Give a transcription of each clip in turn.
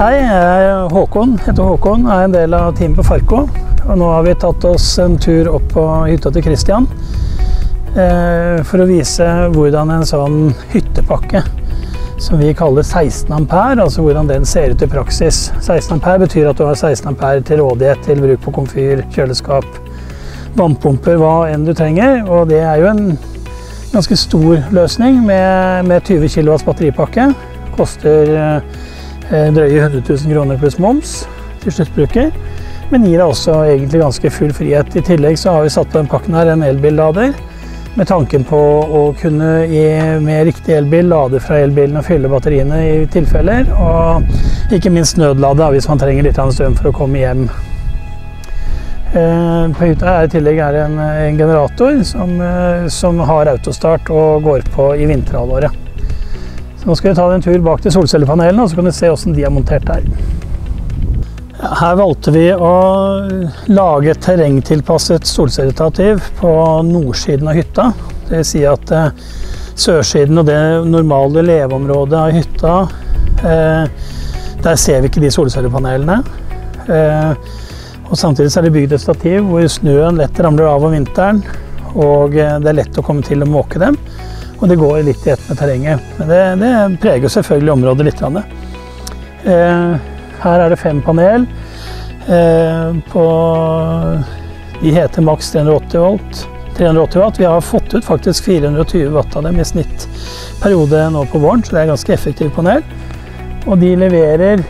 Hei, jeg heter Håkon, er en del av teamet på Farco. Og nå har vi tatt oss en tur opp på hytta til Christian for å vise hvordan en sånn hyttepakke som vi kaller 16 ampere, altså hvordan den ser ut i praksis. 16 ampere betyr at du har 16 ampere til rådighet til bruk på komfyr, kjøleskap, vannpumper, hva enn du trenger. Og det er jo en ganske stor løsning med 20 kW batteripakke. Koster drøye 100 000 kroner pluss moms til sluttbruker, men gir deg også egentlig ganske full frihet. I tillegg så har vi satt på den pakken her en elbillader, med tanken på å kunne med riktig elbil lade fra elbilen og fylle batteriene i tilfeller, og ikke minst nødlade hvis man trenger litt strøm for å komme hjem. På hytta i tillegg er en generator som har autostart og går på i vinterhalvåret. Så nå skal vi ta en tur bak til solcellepanelene, og så kan du se hvordan de er montert her. Her valgte vi å lage et terrengtilpasset solcellestativ på nordsiden av hytta. Det vil si at sørsiden og det normale leveområdet av hytta, der ser vi ikke de solcellepanelene. Og samtidig så er det bygd et stativ hvor snøen lett ramler av om vinteren, og det er lett å komme til å måke dem. Og det går litt i ett med terrenget. Men det preger selvfølgelig området litt. Her er det 5 panel. De heter maks 380 watt. Vi har fått ut faktisk 420 watt av dem i snittperiode nå på våren, så det er ganske effektivt panel. Og de leverer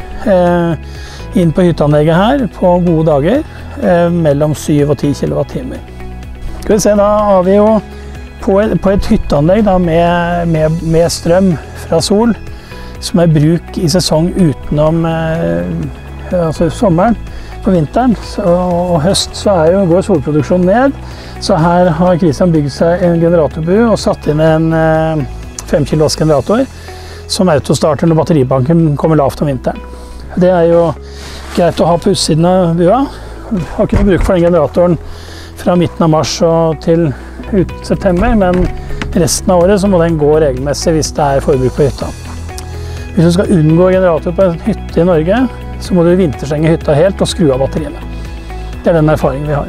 inn på hytteanlegget her på gode dager mellom 7 og 10 kWh. Skal vi se, da har vi jo på et hytteanlegg da, med strøm fra sol, som er bruk i sesong utenom altså sommeren. På vinteren og høst så går solproduksjonen ned, så her har Christian bygd seg en generatorbue og satt inn en 5 kW generator som autostarter når batteribanken kommer lavt om vinteren. Det er jo greit å ha på utsiden av bua. Jeg har ikke noe bruk for den generatoren fra midten av mars og til ut september, men resten av året så må den gå regelmessig hvis det er forbruk på hytta. Hvis du skal unngå generator på en hytte i Norge, så må du vinterstenge hytta helt og skru av batteriene. Det er den erfaringen vi har.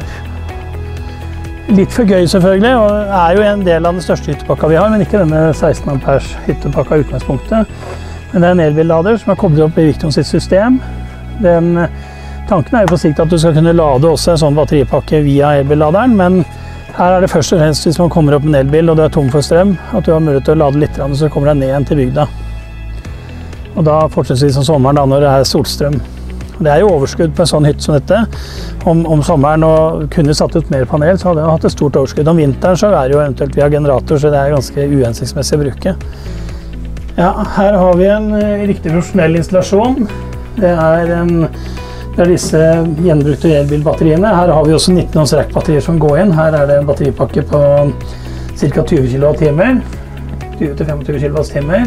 Litt for gøy selvfølgelig, og er jo en del av den største hyttepakka vi har, men ikke denne 16 amperes hyttepakka i utgangspunktet. Men det er en elbillader som er koblet opp i Victron sitt system. Tanken er jo på sikt at du skal kunne lade også en sånn batteripakke via elbilladeren, men her er det først og fremst hvis man kommer opp med en elbil og du er tom for strøm, at du har mulighet til å lade litt, så kommer deg ned igjen til bygda. Og da fortsetter vi som sommeren da, når det er solstrøm. Det er jo overskudd på en sånn hytte som dette. Om sommeren og kunne satt ut mer panel, så hadde jeg hatt et stort overskudd. Om vinteren så er det jo eventuelt via generator, så det er ganske uhensiktsmessig å bruke. Ja, her har vi en riktig profesjonell installasjon. Det er disse gjenbrukte elbilbatteriene. Her har vi også 19 ohms rackbatterier som går inn. Her er det en batteripakke på ca. 20 kWh, 20-25 kWh.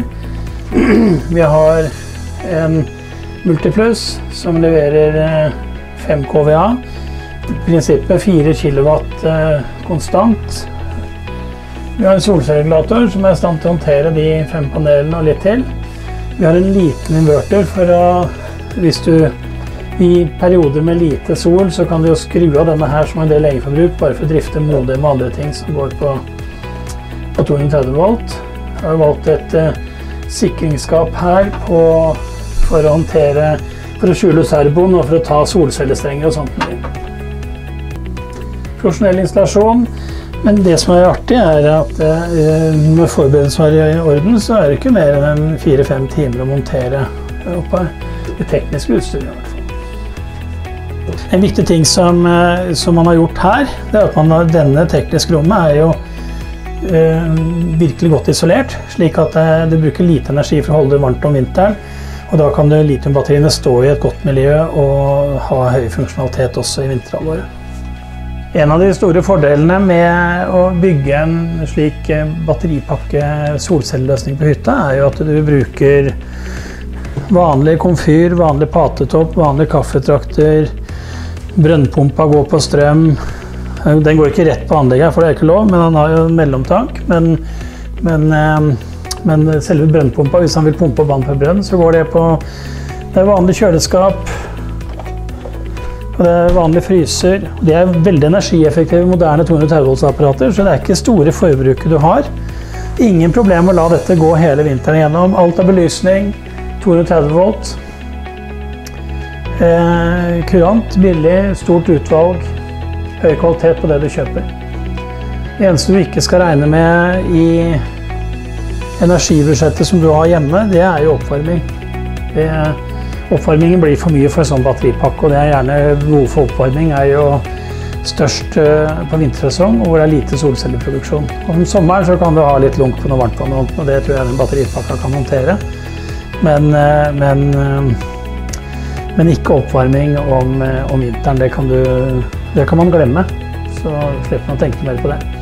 Vi har en Multiplus som leverer 5 kVA. I prinsippet 4 kW konstant. Vi har en solcelleregulator som er i stand til å håndtere de 5 panelene og litt til. Vi har en liten inverter for å, hvis du i perioder med lite sol, så kan du jo skru av denne her som en del egenforbruk, bare for å drifte modem og andre ting som går på 230 volt. Jeg har valgt et sikringsskap her for å skjule servoen og for å ta solcellestrenger og sånt. Profesjonell installasjon, men det som er artig er at når forberedelsen er i orden, så er det ikke mer enn 4-5 timer å montere oppe det tekniske utstyret. En viktig ting som man har gjort her, det er at denne tekniske rommet er jo virkelig godt isolert, slik at du bruker lite energi for å holde det varmt om vinteren, og da kan litiumbatteriene stå i et godt miljø og ha høy funksjonalitet også i vinterhalvåret. En av de store fordelene med å bygge en slik batteripakke solcelleløsning på hytta er jo at du bruker vanlig komfyr, vanlig patetopp, vanlige kaffetrakter, brønnpumpa går på strøm. Den går ikke rett på anlegget, for det er ikke lov, men han har jo en mellomtank. Men selve brønnpumpa, hvis han vil pumpe vann på brønn, så går det på Det er vanlig kjøleskap, og det er vanlig fryser. De er veldig energieffektive, moderne 230 volts apparater, så det er ikke store forbruket du har. Ingen problem å la dette gå hele vinteren gjennom. Alt av belysning, 230 volt. Kurant, billig, stort utvalg, høy kvalitet på det du kjøper. Det eneste du ikke skal regne med i energibudsjettet som du har hjemme, det er jo oppvarming. Oppvarmingen blir for mye for en sånn batteripakke, og det er gjerne behov for oppvarming er jo størst på vintersesong, hvor det er lite solcelleproduksjon. Om sommeren så kan du ha litt lunk på noe varmtvann, og det tror jeg den batteripakka kan håndtere. Men ikke oppvarming om vinteren, det kan man glemme. Så slipper man å tenke mer på det.